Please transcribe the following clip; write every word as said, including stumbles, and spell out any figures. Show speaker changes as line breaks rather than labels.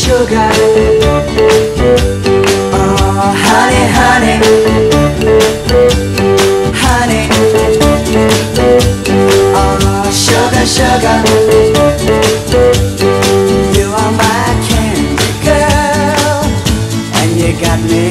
sugar. Oh, honey, honey, honey. Oh, sugar, sugar. You are my candy girl, and you got me